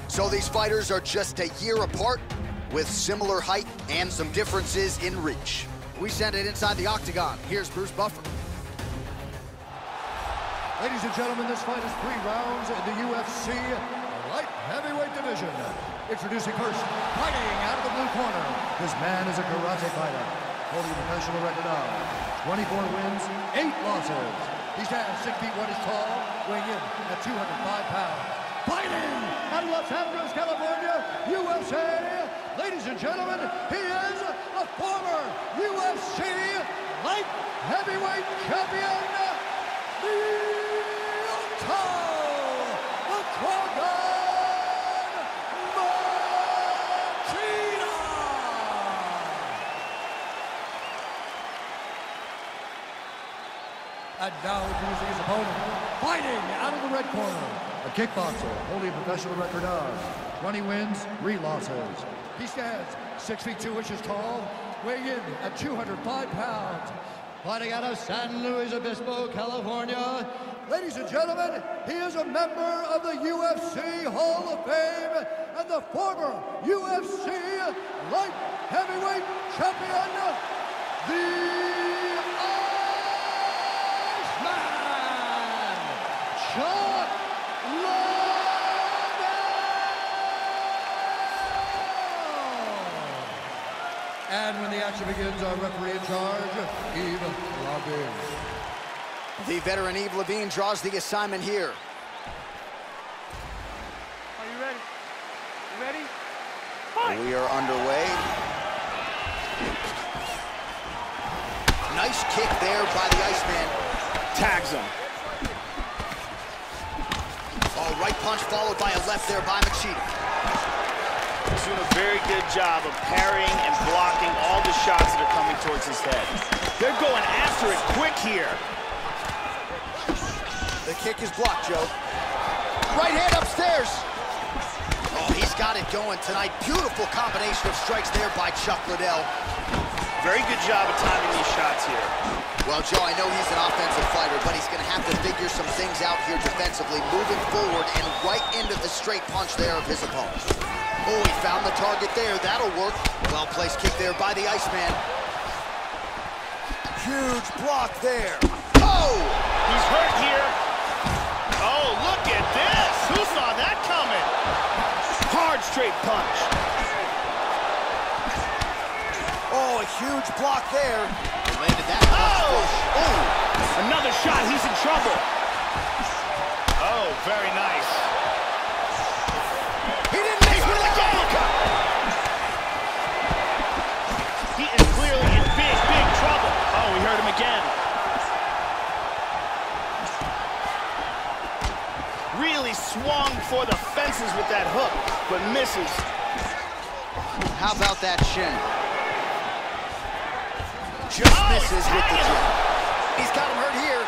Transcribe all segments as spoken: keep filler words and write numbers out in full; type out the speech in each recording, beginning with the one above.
So these fighters are just a year apart with similar height and some differences in reach. We send it inside the octagon. Here's Bruce Buffer. Ladies and gentlemen, this fight is three rounds in the U F C light heavyweight division. Introducing first, fighting out of the blue corner. This man is a karate fighter, holding a professional record of twenty-four wins, eight losses. He stands six feet one inches tall, weighing in at two hundred five pounds. Fighting out of Los Angeles, California, U F C. Ladies and gentlemen, he is a former U F C light heavyweight champion, Lyoto Machida. And now introducing his opponent, fighting out of the red corner, a kickboxer holding a professional record of twenty wins, three losses. He stands six feet two inches tall, weighing in at two hundred five pounds. Fighting out of San Luis Obispo, California. Ladies and gentlemen, he is a member of the U F C Hall of Fame and the former U F C light heavyweight champion, the Chuck Liddell! And when the action begins, our referee in charge, Yves Lavigne. The veteran Yves Lavigne draws the assignment here. Are you ready? You ready? Fight! We are underway. Nice kick there by the Iceman. Tags him. Oh, right punch followed by a left there by Machida. He's doing a very good job of parrying and blocking all the shots that are coming towards his head. They're going after it quick here. The kick is blocked, Joe. Right hand upstairs. Oh, he's got it going tonight. Beautiful combination of strikes there by Chuck Liddell. Very good job of timing these shots here. Well, Joe, I know he's an offensive fighter, but he's going to have to figure some things out here defensively, moving forward and right into the straight punch there of his opponent. Oh, he found the target there. That'll work. Well-placed kick there by the Iceman. Huge block there. Oh! He's hurt here. Oh, look at this. Who saw that coming? Hard straight punch. Oh, a huge block there. He landed that punch. Oh! Oh! Another shot. He's in trouble. Oh, very nice. He didn't miss with a uppercut. He is clearly in big, big trouble. Oh, we hurt him again. Really swung for the fences with that hook, but misses. How about that shin? Just oh, misses with the jab. He's got him hurt here.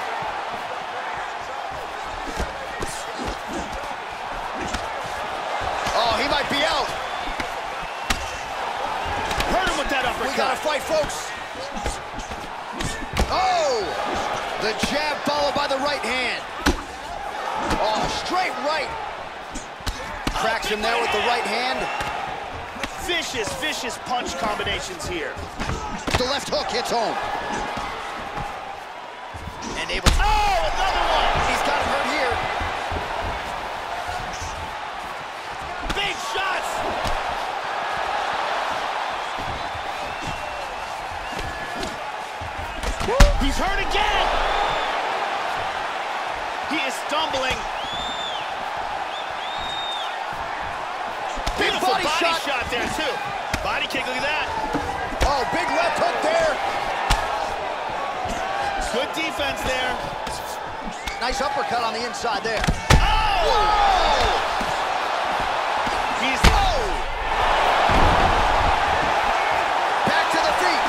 Oh, he might be out. Hurt him with that uppercut. We gotta fight, folks. Oh! The jab followed by the right hand. Oh, straight right. Cracks him there with the right hand. Vicious, vicious punch combinations here. The left hook hits home. And able to... Oh, another one! He's got him hurt here. Big shots! He's hurt again! He is stumbling. Big Beautiful body, body shot. shot there, too. Body kick, look at that. Oh, big left hook there. Good defense there. Nice uppercut on the inside there. Oh! Whoa! He's... Oh! Back to the feet.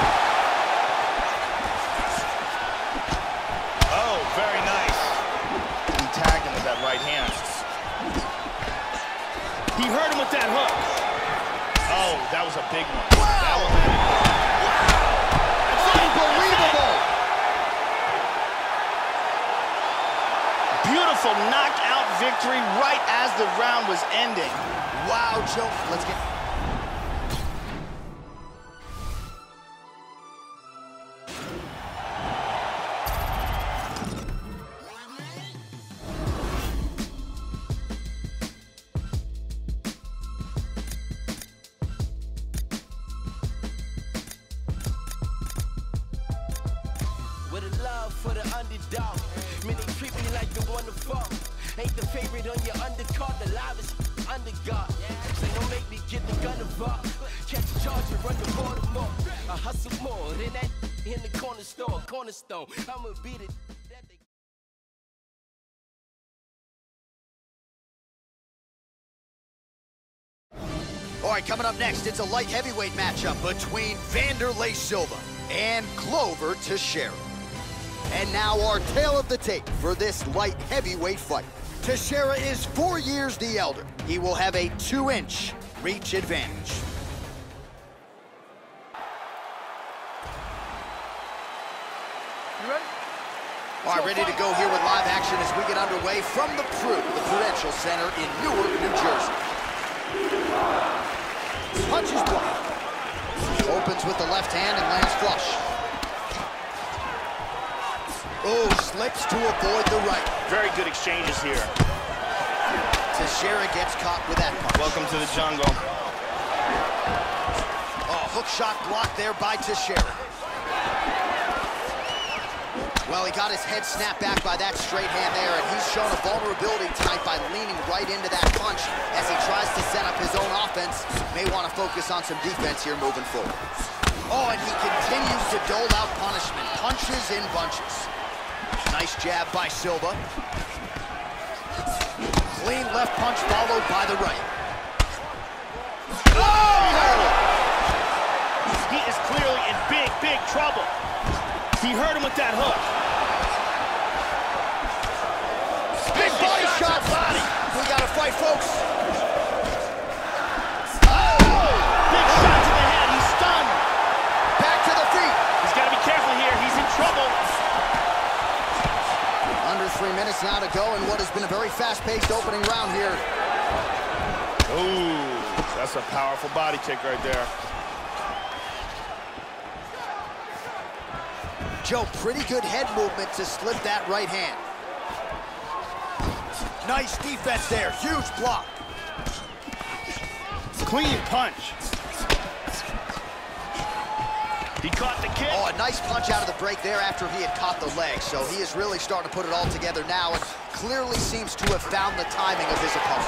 Oh, very nice. He tagged him with that right hand. He hurt him with that hook. Oh, that was a big one. Wow! That was it. That's it. Unbelievable! Beautiful knockout victory right as the round was ending. Wow, Joe. Let's get... With a love for the underdog. Man, they treat me like the one to fall. Ain't the favorite on your undercard, the livest underdog. So don't make me get the gun involved. Catch a charge and run the border more. I hustle more than that in the corner store, cornerstone. I'ma beat it. All right, coming up next, it's a light heavyweight matchup between Wanderlei Silva and Glover Teixeira. And now our tale of the tape for this light heavyweight fight. Teixeira is four years the elder. He will have a two-inch reach advantage. You ready? All right, ready to go here with live action as we get underway from the Pru, the Prudential Center in Newark, New Jersey. Punches blocked. Opens with the left hand and lands flush. Oh, slips to avoid the right. Very good exchanges here. Teixeira gets caught with that punch. Welcome to the jungle. Oh, hook shot blocked there by Teixeira. Well, he got his head snapped back by that straight hand there, and he's shown a vulnerability tonight by leaning right into that punch as he tries to set up his own offense. May want to focus on some defense here moving forward. Oh, and he continues to dole out punishment. Punches in bunches. Nice jab by Silva. Clean left punch followed by the right. Oh! He is clearly in big, big trouble. He hurt him with that hook. Big body shot. Body. We gotta fight, folks. Oh! Big shot to the head. He's stunned. Back to the feet. He's got to be careful here. He's in trouble. Under three minutes now to go in what has been a very fast-paced opening round here. Ooh, that's a powerful body kick right there. Joe, pretty good head movement to slip that right hand. Nice defense there, huge block. Clean punch. He caught the kick. Oh, a nice punch out of the break there after he had caught the leg. So he is really starting to put it all together now and clearly seems to have found the timing of his opponent.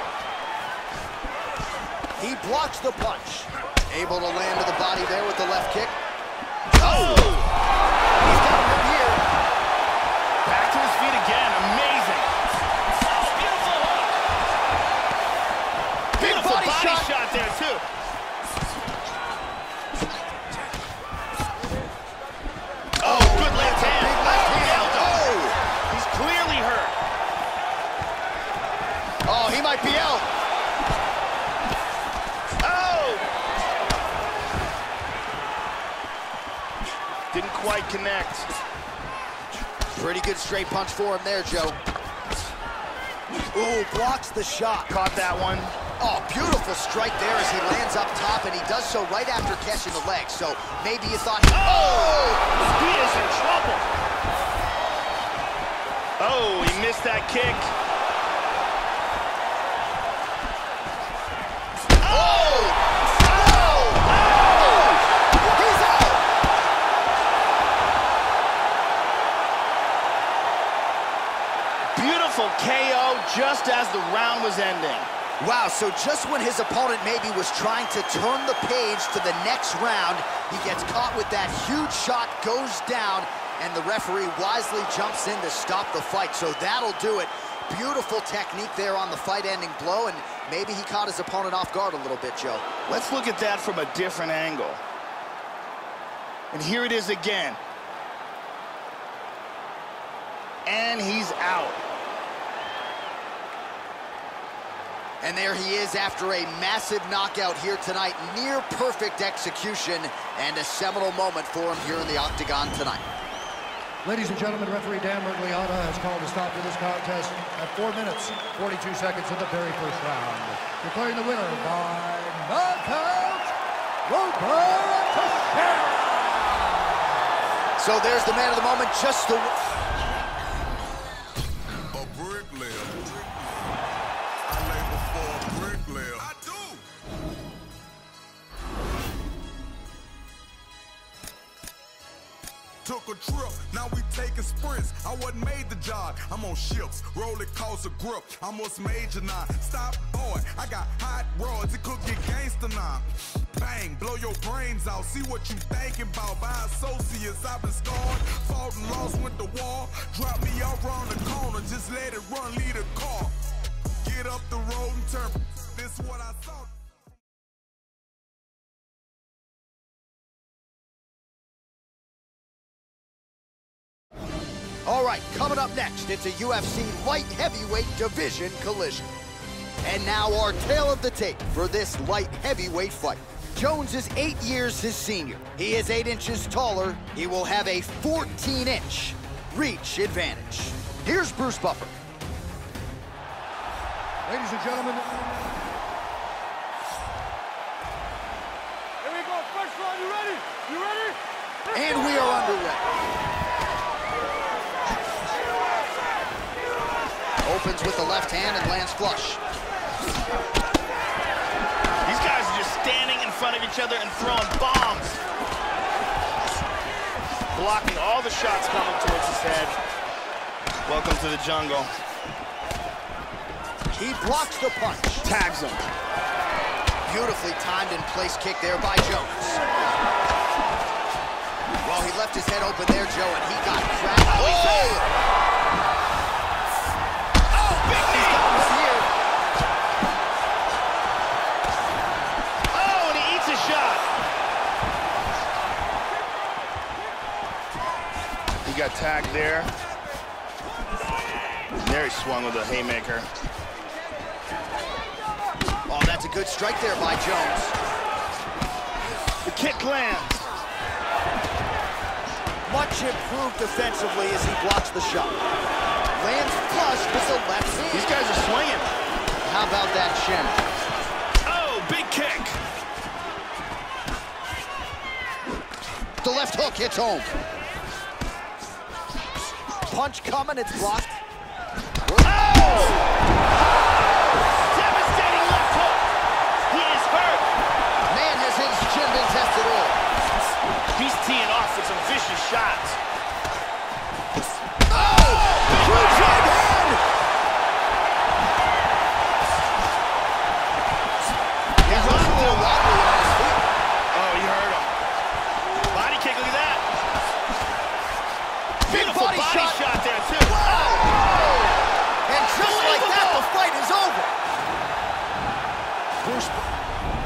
He blocks the punch. Able to land to the body there with the left kick. Oh! He's got him here. Back to his feet again. Amazing. Oh, beautiful hook. Beautiful body, body shot. shot there, too. Oh, good left hand. Big left hand. Oh! He's clearly hurt. Oh, he might be out. Oh! Didn't quite connect. Pretty good straight punch for him there, Joe. Ooh, blocks the shot. Caught that one. Oh, beautiful strike there as he lands up top, and he does so right after catching the leg. So maybe you thought, he oh! He is in trouble. Oh, he missed that kick. Oh! Oh! Oh! He's out! Beautiful K O just as the round was ending. Wow, so just when his opponent maybe was trying to turn the page to the next round, he gets caught with that huge shot, goes down, and the referee wisely jumps in to stop the fight. So that'll do it. Beautiful technique there on the fight-ending blow, and maybe he caught his opponent off guard a little bit, Joe. Let's look at that from a different angle. And here it is again. And he's out. And there he is after a massive knockout here tonight. Near perfect execution and a seminal moment for him here in the octagon tonight. Ladies and gentlemen, referee Dan Mergliotta has called a stop to this contest at four minutes, forty-two seconds in the very first round. Declaring the winner by knockout, Robert Teixeira. So there's the man of the moment, just the... A bricklayer. I labor for a bricklayer. I do. Took a trip, now we taking sprints. I wasn't made to jog, I'm on ships. Roll it cause a grip, I must major now. Stop, boy, I got hot rods, it could get gangster now. Bang, blow your brains out, see what you thinking about. By associates, I've been scarred, fought and lost, went to war. Drop me out round the corner, just let it run, lead a car. Get up the road and turn, this is what I saw. All right, coming up next, it's a U F C light heavyweight division collision. And now our tale of the tape for this light heavyweight fight. Jones is eight years his senior. He is eight inches taller. He will have a fourteen inch reach advantage. Here's Bruce Buffer. Ladies and gentlemen, Here we go, first round, you ready? You ready? And we are underway. Opens with the left hand and lands flush. These guys are just standing in front of each other and throwing bombs. Blocking all the shots coming towards his head. Welcome to the jungle. He blocks the punch. Tags him. Beautifully timed and place kick there by Jones. Well, he left his head open there, Joe, and he got cracked. Oh, he's oh! Got tagged there. There he swung with a haymaker. Oh, that's a good strike there by Jones. The kick lands. Much improved defensively as he blocks the shot. Lands flush with the left hand. These guys are swinging. How about that shin? Oh, big kick. The left hook hits home. Punch coming, it's blocked. Oh! Devastating left hook. He is hurt. Man, has his chin been tested all. He's teeing off with some vicious shots. Oh! Huge right hand! He's a little wobbly on his feet. Oh, you heard him. Body kick, look at that. Beautiful body, body shot. shot there, too. And just like that, the fight is over. Bruce